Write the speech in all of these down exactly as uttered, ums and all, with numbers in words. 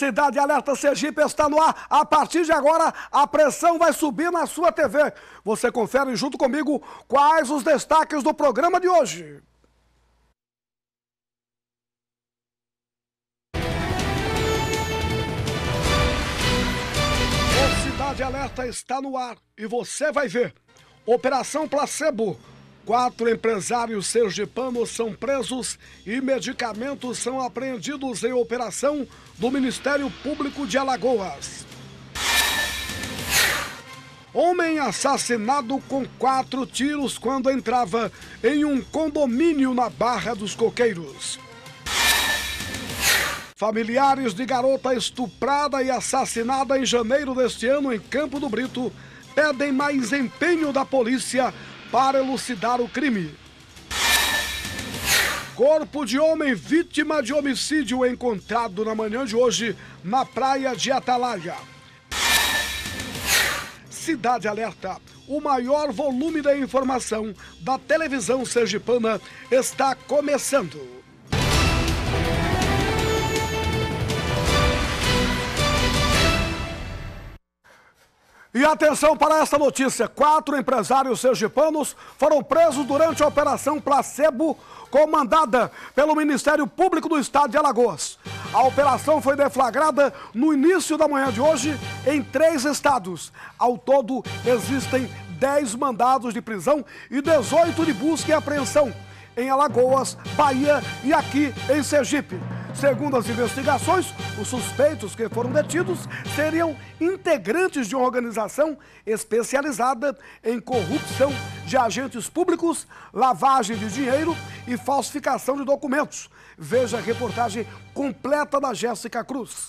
Cidade Alerta Sergipe está no ar. A partir de agora, a pressão vai subir na sua T V. Você confere junto comigo quais os destaques do programa de hoje. O Cidade Alerta está no ar e você vai ver. Operação Placebo. Quatro empresários sergipanos são presos e medicamentos são apreendidos em operação do Ministério Público de Alagoas. Homem assassinado com quatro tiros quando entrava em um condomínio na Barra dos Coqueiros. Familiares de garota estuprada e assassinada em janeiro deste ano em Campo do Brito pedem mais empenho da polícia para elucidar o crime. Corpo de homem vítima de homicídio encontrado na manhã de hoje na praia de Atalaia. Cidade Alerta, o maior volume da informação da televisão sergipana está começando. E atenção para esta notícia, quatro empresários sergipanos foram presos durante a Operação Placebo, comandada pelo Ministério Público do Estado de Alagoas. A operação foi deflagrada no início da manhã de hoje em três estados. Ao todo, existem dez mandados de prisão e dezoito de busca e apreensão em Alagoas, Bahia e aqui em Sergipe. Segundo as investigações, os suspeitos que foram detidos seriam integrantes de uma organização especializada em corrupção de agentes públicos, lavagem de dinheiro e falsificação de documentos. Veja a reportagem completa da Jéssica Cruz.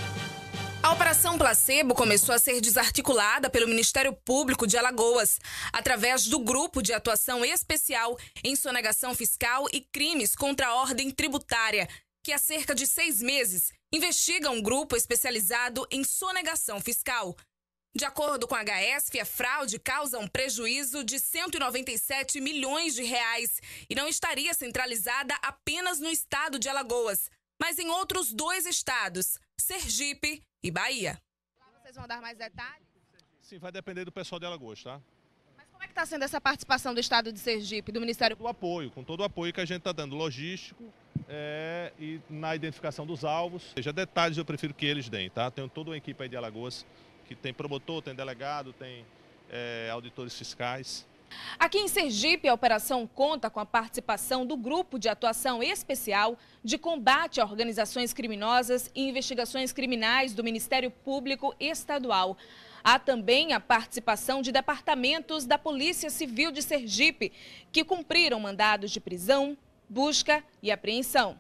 A Operação Placebo começou a ser desarticulada pelo Ministério Público de Alagoas, através do Grupo de Atuação Especial em Sonegação Fiscal e Crimes contra a Ordem Tributária, que há cerca de seis meses investiga um grupo especializado em sonegação fiscal. De acordo com a H E S F, a fraude causa um prejuízo de cento e noventa e sete milhões de reais e não estaria centralizada apenas no estado de Alagoas, mas em outros dois estados, Sergipe e Bahia. Vocês vão dar mais detalhes? Sim, vai depender do pessoal de Alagoas, tá? Mas como é que está sendo essa participação do estado de Sergipe, do Ministério Do apoio, com todo o apoio que a gente está dando, logístico é, e na identificação dos alvos. Ou seja, detalhes eu prefiro que eles deem, tá? Tenho toda uma equipe aí de Alagoas, que tem promotor, tem delegado, tem é, auditores fiscais. Aqui em Sergipe, a operação conta com a participação do Grupo de Atuação Especial de Combate a Organizações Criminosas e Investigações Criminais do Ministério Público Estadual. Há também a participação de departamentos da Polícia Civil de Sergipe, que cumpriram mandados de prisão, busca e apreensão.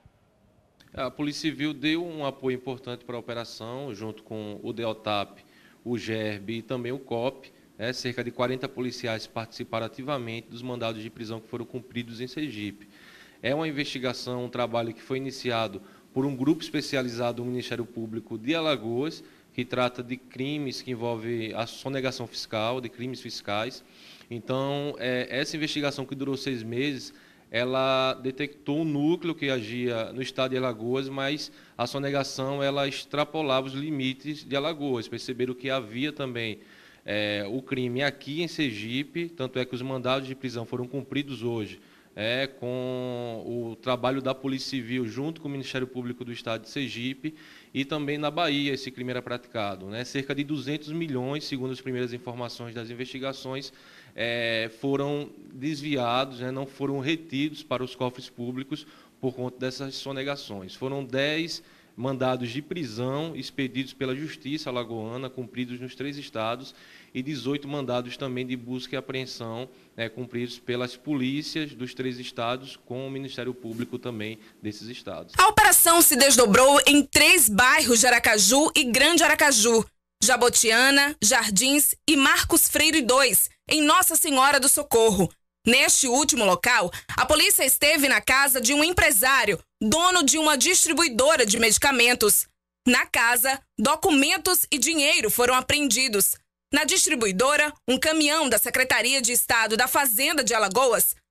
A Polícia Civil deu um apoio importante para a operação, junto com o DEOTAP, o GERB e também o COP. É, cerca de quarenta policiais participaram ativamente dos mandados de prisão que foram cumpridos em Sergipe. É uma investigação, um trabalho que foi iniciado por um grupo especializado do Ministério Público de Alagoas, que trata de crimes que envolvem a sonegação fiscal, de crimes fiscais. Então, é, essa investigação que durou seis meses, ela detectou um núcleo que agia no estado de Alagoas, mas a sonegação ela extrapolava os limites de Alagoas. Perceberam que havia também É, o crime aqui em Sergipe, tanto é que os mandados de prisão foram cumpridos hoje, é, com o trabalho da Polícia Civil junto com o Ministério Público do Estado de Sergipe, e também na Bahia esse crime era praticado. Né? Cerca de duzentos milhões, segundo as primeiras informações das investigações, é, foram desviados, né, não foram retidos para os cofres públicos por conta dessas sonegações. Foram dez mandados de prisão expedidos pela Justiça alagoana, cumpridos nos três estados, e dezoito mandados também de busca e apreensão, né, cumpridos pelas polícias dos três estados, com o Ministério Público também desses estados. A operação se desdobrou em três bairros de Aracaju e Grande Aracaju, Jabotiana, Jardins e Marcos Freire dois, em Nossa Senhora do Socorro. Neste último local, a polícia esteve na casa de um empresário, dono de uma distribuidora de medicamentos. Na casa, documentos e dinheiro foram apreendidos. Na distribuidora, um caminhão da Secretaria de Estado da Fazenda de Alagoas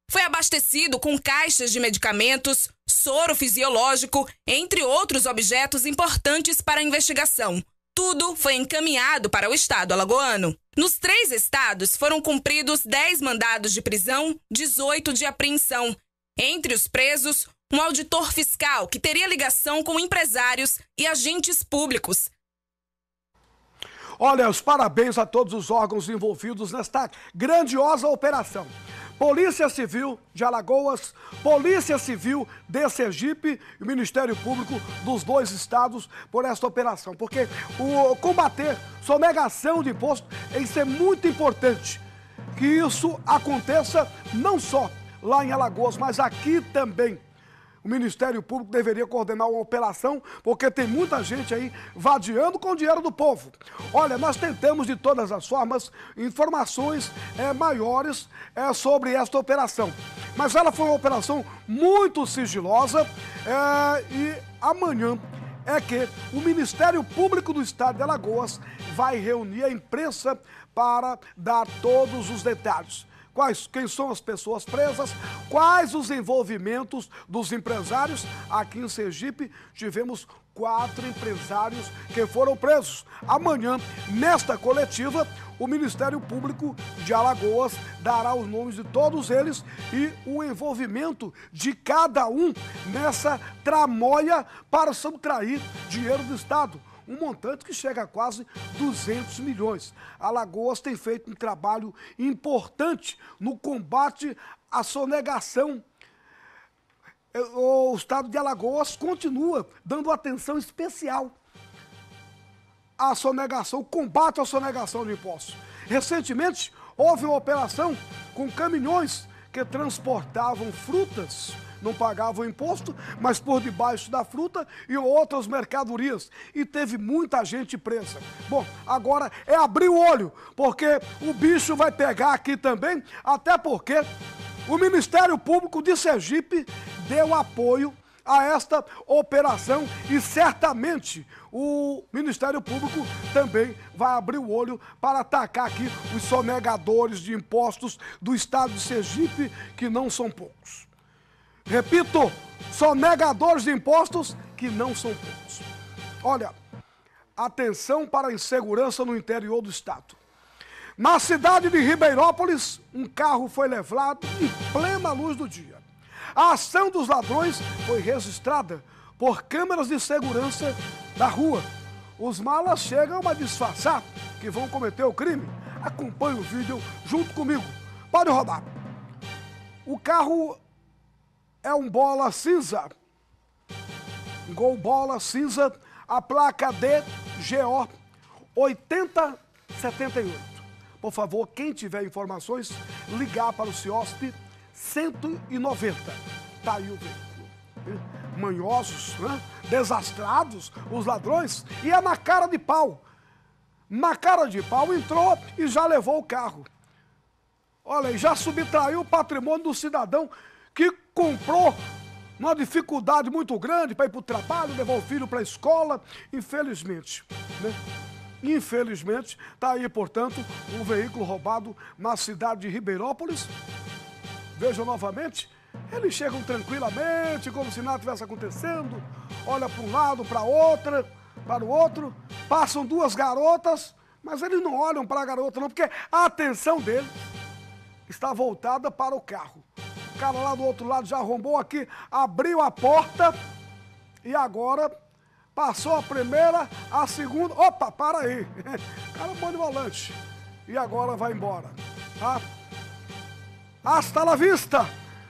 foi abastecido com caixas de medicamentos, soro fisiológico, entre outros objetos importantes para a investigação. Tudo foi encaminhado para o estado alagoano. Nos três estados foram cumpridos dez mandados de prisão, dezoito de apreensão. Entre os presos, um auditor fiscal que teria ligação com empresários e agentes públicos. Olha, os parabéns a todos os órgãos envolvidos nesta grandiosa operação. Polícia Civil de Alagoas, Polícia Civil de Sergipe e o Ministério Público dos dois estados por esta operação. Porque o combater sonegação de imposto, isso é muito importante. Que isso aconteça não só lá em Alagoas, mas aqui também. O Ministério Público deveria coordenar uma operação, porque tem muita gente aí vadiando com o dinheiro do povo. Olha, nós tentamos de todas as formas informações é, maiores é, sobre esta operação. Mas ela foi uma operação muito sigilosa é, e amanhã é que o Ministério Público do Estado de Alagoas vai reunir a imprensa para dar todos os detalhes. Quais, quem são as pessoas presas, quais os envolvimentos dos empresários. Aqui em Sergipe tivemos quatro empresários que foram presos. Amanhã, nesta coletiva, o Ministério Público de Alagoas dará os nomes de todos eles e o envolvimento de cada um nessa tramóia para subtrair dinheiro do Estado. Um montante que chega a quase duzentos milhões. Alagoas tem feito um trabalho importante no combate à sonegação. O estado de Alagoas continua dando atenção especial à sonegação, combate à sonegação de impostos. Recentemente, houve uma operação com caminhões que transportavam frutas, não pagavam imposto, mas por debaixo da fruta e outras mercadorias. E teve muita gente presa. Bom, agora é abrir o olho, porque o bicho vai pegar aqui também, até porque o Ministério Público de Sergipe deu apoio a esta operação e certamente o Ministério Público também vai abrir o olho para atacar aqui os sonegadores de impostos do estado de Sergipe, que não são poucos. Repito, sonegadores de impostos que não são poucos. Olha, atenção para a insegurança no interior do estado. Na cidade de Ribeirópolis, um carro foi levado em plena luz do dia. A ação dos ladrões foi registrada por câmeras de segurança da rua. Os malas chegam a disfarçar que vão cometer o crime. Acompanhe o vídeo junto comigo. Pode rodar. O carro é um bola cinza, um Gol bola cinza, a placa D G O oitenta setenta e oito. Por favor, quem tiver informações, ligar para o CIOSP cento e noventa. Tá aí o veículo. Manhosos, né? Desastrados, os ladrões, e é na cara de pau. Na cara de pau entrou e já levou o carro. Olha, já subtraiu o patrimônio do cidadão que comprou uma dificuldade muito grande para ir para o trabalho, levar o filho para a escola, infelizmente, né? Infelizmente, está aí, portanto, um veículo roubado na cidade de Ribeirópolis. Vejam novamente, eles chegam tranquilamente, como se nada estivesse acontecendo, olha para um lado, para outra, para o outro, passam duas garotas, mas eles não olham para a garota não, porque a atenção deles está voltada para o carro. O cara lá do outro lado já arrombou aqui, abriu a porta e agora passou a primeira, a segunda... Opa, para aí. Cara bom de volante. E agora vai embora, tá? Hasta la vista.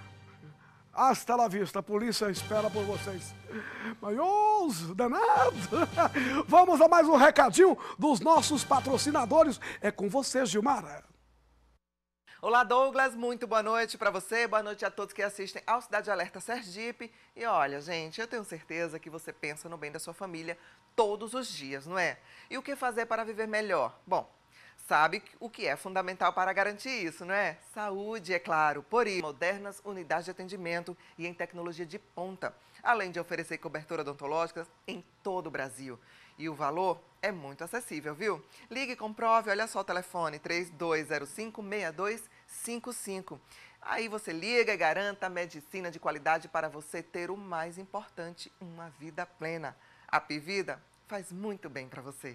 Hasta la vista. A polícia espera por vocês. Manhoso, danado. Vamos a mais um recadinho dos nossos patrocinadores. É com você, Gilmara. Olá, Douglas, muito boa noite para você, boa noite a todos que assistem ao Cidade Alerta Sergipe. E olha, gente, eu tenho certeza que você pensa no bem da sua família todos os dias, não é? E o que fazer para viver melhor? Bom, sabe o que é fundamental para garantir isso, não é? Saúde, é claro. Por isso, modernas unidades de atendimento e em tecnologia de ponta, além de oferecer cobertura odontológica em todo o Brasil. E o valor é muito acessível, viu? Ligue e comprove, olha só o telefone três dois zero cinco, seis dois cinco cinco. Aí você liga e garanta medicina de qualidade para você ter o mais importante, uma vida plena. A Pivida faz muito bem para você.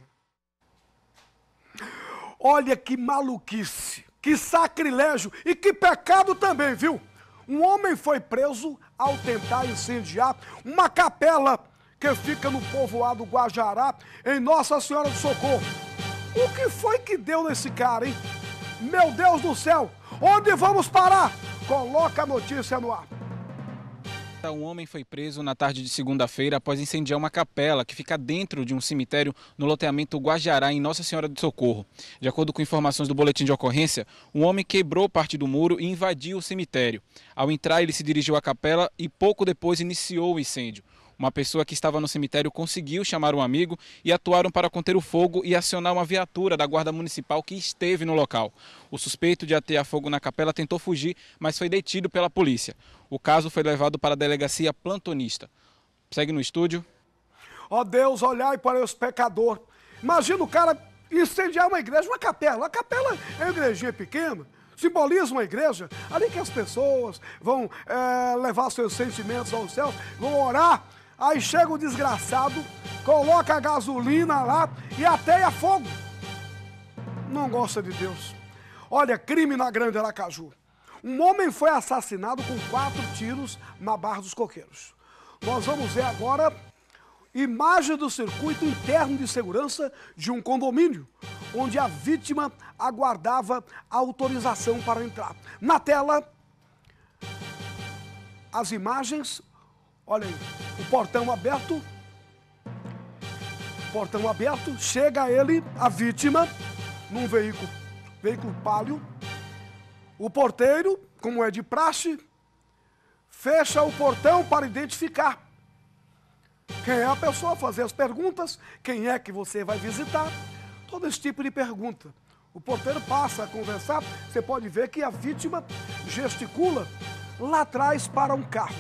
Olha que maluquice, que sacrilégio e que pecado também, viu? Um homem foi preso ao tentar incendiar uma capela que fica no povoado Guajará, em Nossa Senhora do Socorro. O que foi que deu nesse cara, hein? Meu Deus do céu, onde vamos parar? Coloca a notícia no ar. Um homem foi preso na tarde de segunda-feira após incendiar uma capela que fica dentro de um cemitério no loteamento Guajará, em Nossa Senhora do Socorro. De acordo com informações do boletim de ocorrência, um homem quebrou parte do muro e invadiu o cemitério. Ao entrar, ele se dirigiu à capela e pouco depois iniciou o incêndio. Uma pessoa que estava no cemitério conseguiu chamar um amigo e atuaram para conter o fogo e acionar uma viatura da Guarda Municipal que esteve no local. O suspeito de atear fogo na capela tentou fugir, mas foi detido pela polícia. O caso foi levado para a delegacia plantonista. Segue no estúdio. Ó oh Deus, olhai para os pecadores. Imagina o cara incendiar uma igreja, uma capela. A capela é uma igrejinha pequena. Simboliza uma igreja, ali que as pessoas vão é, levar seus sentimentos aos céus, vão orar. Aí chega o desgraçado, coloca a gasolina lá e ateia fogo. Não gosta de Deus. Olha, crime na Grande Aracaju. Um homem foi assassinado com quatro tiros na Barra dos Coqueiros. Nós vamos ver agora imagem do circuito interno de segurança de um condomínio, onde a vítima aguardava a autorização para entrar. Na tela, as imagens, olha aí, o portão aberto, portão aberto, chega ele, a vítima, num veículo, veículo Palio. O porteiro, como é de praxe, fecha o portão para identificar quem é a pessoa, fazer as perguntas, quem é que você vai visitar, todo esse tipo de pergunta. O porteiro passa a conversar, você pode ver que a vítima gesticula lá atrás para um carro.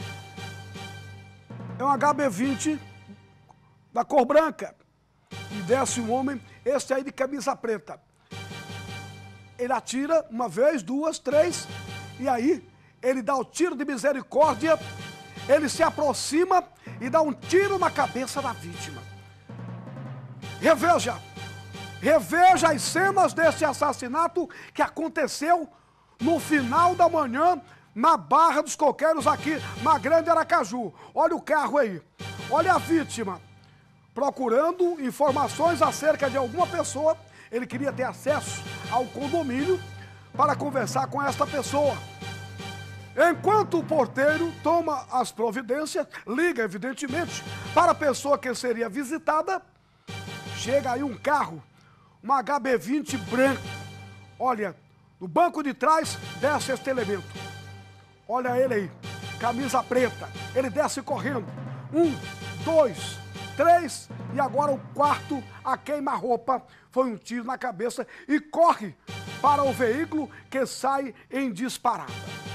É um H B vinte da cor branca. E desce um homem, esse aí de camisa preta. Ele atira uma vez, duas, três, e aí ele dá o tiro de misericórdia, ele se aproxima e dá um tiro na cabeça da vítima. Reveja, reveja as cenas desse assassinato que aconteceu no final da manhã na Barra dos Coqueiros, aqui na Grande Aracaju. Olha o carro aí, olha a vítima procurando informações acerca de alguma pessoa. Ele queria ter acesso ao condomínio para conversar com esta pessoa. Enquanto o porteiro toma as providências, liga, evidentemente, para a pessoa que seria visitada, chega aí um carro, uma H B vinte branco. Olha, no banco de trás desce este elemento. Olha ele aí, camisa preta. Ele desce correndo. Um, dois, três e agora o quarto, a queima-roupa, foi um tiro na cabeça e corre para o veículo que sai em disparada.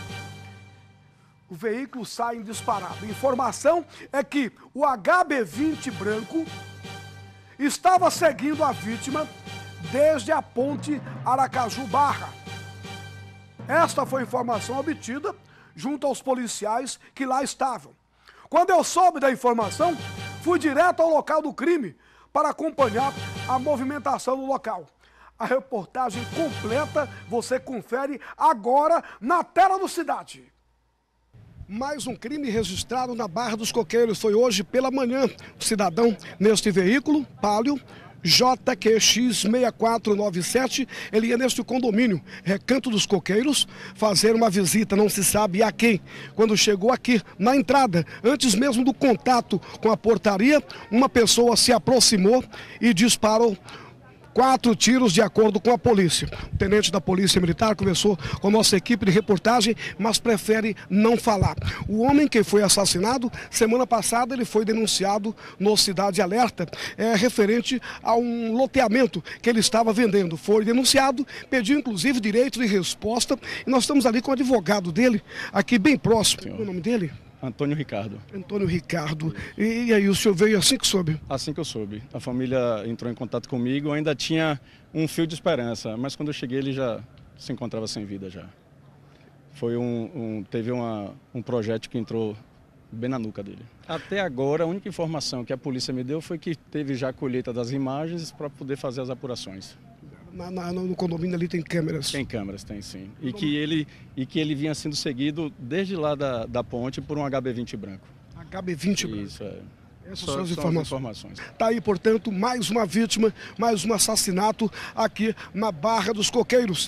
O veículo sai em disparada. Informação é que o H B vinte branco estava seguindo a vítima desde a ponte Aracaju Barra. Esta foi a informação obtida junto aos policiais que lá estavam. Quando eu soube da informação, fui direto ao local do crime para acompanhar a movimentação no local. A reportagem completa você confere agora na tela do Cidade. Mais um crime registrado na Barra dos Coqueiros. Foi hoje pela manhã. O cidadão neste veículo, Palio, J Q X seis quatro nove sete, ele ia neste condomínio, Recanto dos Coqueiros, fazer uma visita, não se sabe a quem. Quando chegou aqui, na entrada, antes mesmo do contato com a portaria, uma pessoa se aproximou e disparou quatro tiros de acordo com a polícia. O tenente da Polícia Militar conversou com a nossa equipe de reportagem, mas prefere não falar. O homem que foi assassinado, semana passada ele foi denunciado no Cidade Alerta, é, referente a um loteamento que ele estava vendendo. Foi denunciado, pediu inclusive direito de resposta e nós estamos ali com o advogado dele, aqui bem próximo. Qual é o nome dele? Antônio Ricardo. Antônio Ricardo. E, e aí, o senhor veio assim que soube? Assim que eu soube. A família entrou em contato comigo, ainda tinha um fio de esperança, mas quando eu cheguei ele já se encontrava sem vida já. Foi um, um, teve uma, um projétil que entrou bem na nuca dele. Até agora, a única informação que a polícia me deu foi que teve já a colheita das imagens para poder fazer as apurações. Na, na, no condomínio ali tem câmeras? Tem câmeras, tem sim. E que ele, e que ele vinha sendo seguido desde lá da, da ponte por um H B vinte branco. H B vinte branco? Isso, é. Essas são, são as são informações. informações. Tá aí, portanto, mais uma vítima, mais um assassinato aqui na Barra dos Coqueiros.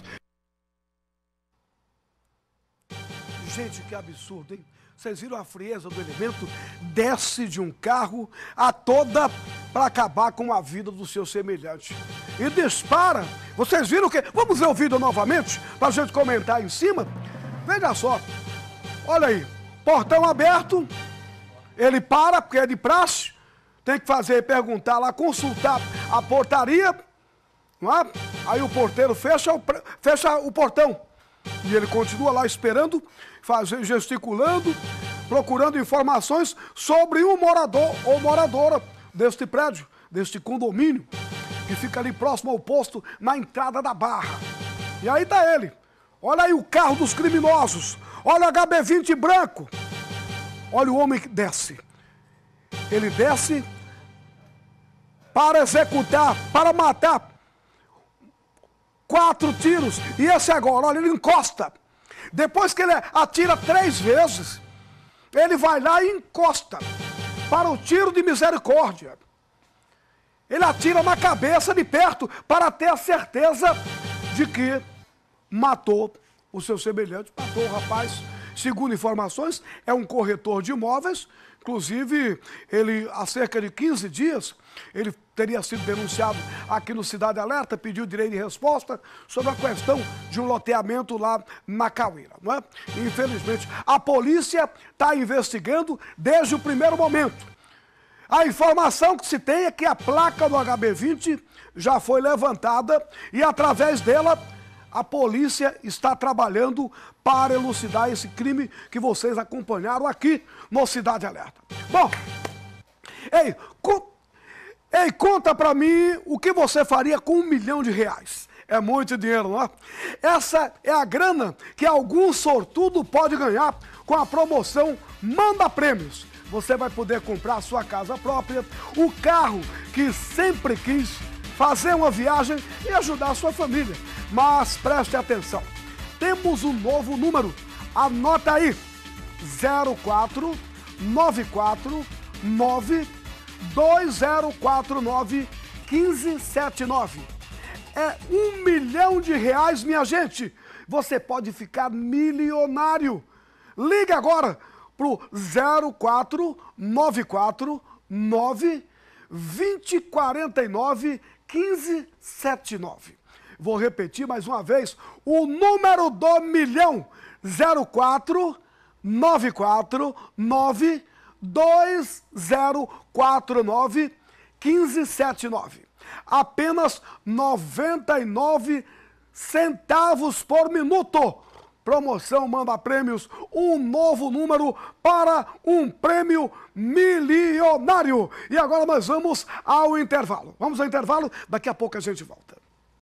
Gente, que absurdo, hein? Vocês viram a frieza do elemento? Desce de um carro a toda para acabar com a vida do seu semelhante. E dispara. Vocês viram o quê? Vamos ver o vídeo novamente para a gente comentar em cima? Veja só. Olha aí. Portão aberto. Ele para, porque é de praxe. Tem que fazer, perguntar lá, consultar a portaria. Não é? Aí o porteiro fecha o, fecha o portão. E ele continua lá esperando, fazendo, gesticulando, procurando informações sobre um morador ou moradora deste prédio, deste condomínio, que fica ali próximo ao posto, na entrada da Barra. E aí tá ele. Olha aí o carro dos criminosos. Olha o H B vinte branco. Olha o homem que desce. Ele desce para executar, para matar quatro tiros. E esse agora, olha, ele encosta. Depois que ele atira três vezes, ele vai lá e encosta para o tiro de misericórdia. Ele atira na cabeça de perto para ter a certeza de que matou o seu semelhante, matou o rapaz. Segundo informações, é um corretor de imóveis. Inclusive, ele, há cerca de quinze dias, ele teria sido denunciado aqui no Cidade Alerta, pediu direito de resposta sobre a questão de um loteamento lá na Cauíra, não é? Infelizmente, a polícia está investigando desde o primeiro momento. A informação que se tem é que a placa do H B vinte já foi levantada e, através dela, a polícia está trabalhando para elucidar esse crime que vocês acompanharam aqui no Cidade Alerta. Bom, ei, co ei conta pra mim o que você faria com um milhão de reais. É muito dinheiro, não é? Essa é a grana que algum sortudo pode ganhar com a promoção Manda Prêmios. Você vai poder comprar a sua casa própria, o carro que sempre quis, fazer uma viagem e ajudar a sua família. Mas preste atenção, temos um novo número, anota aí, zero quatro nove quatro nove dois zero quatro nove um cinco sete nove. É um milhão de reais, minha gente. Você pode ficar milionário. Ligue agora pro zero quatro nove quatro nove dois zero quatro nove um cinco sete nove. Vou repetir mais uma vez, o número do milhão, zero quatro nove quatro nove dois zero quatro nove um cinco sete nove. Apenas noventa e nove centavos por minuto. Promoção Manda Prêmios, um novo número para um prêmio milionário. E agora nós vamos ao intervalo. Vamos ao intervalo, daqui a pouco a gente volta.